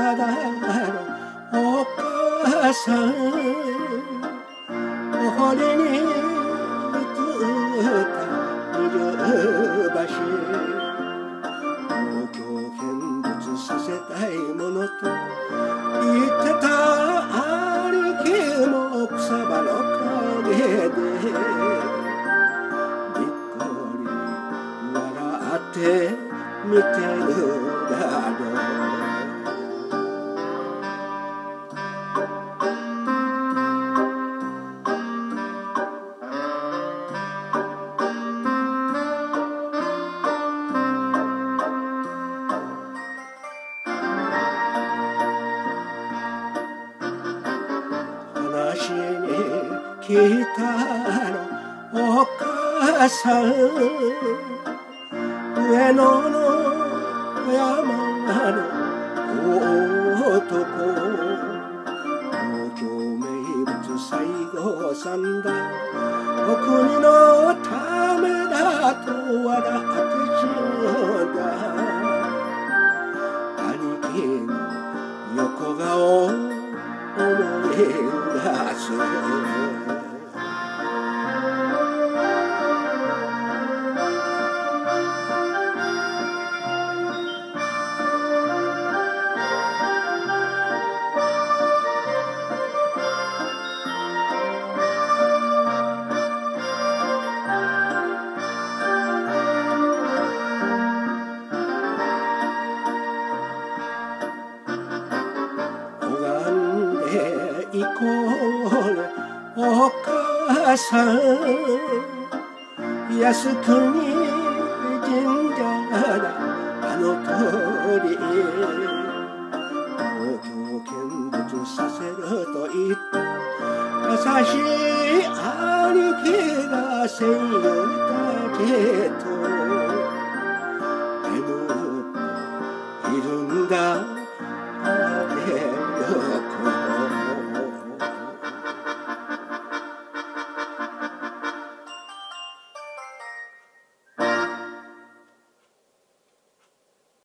だのお母さん、お堀に映った二流橋、東京見物させたいものと言ってた兄貴も草葉の陰でにっこり笑って見てるだろう。話に聞いたのお母さん、上野の山の大男、東京名物西郷さんだ、お国のためだと笑ってちょうだい、兄貴の横顔思い出す。行こうねお母さん、靖国神社だあの通り、東京見物させると言った優しい兄貴が専用だけと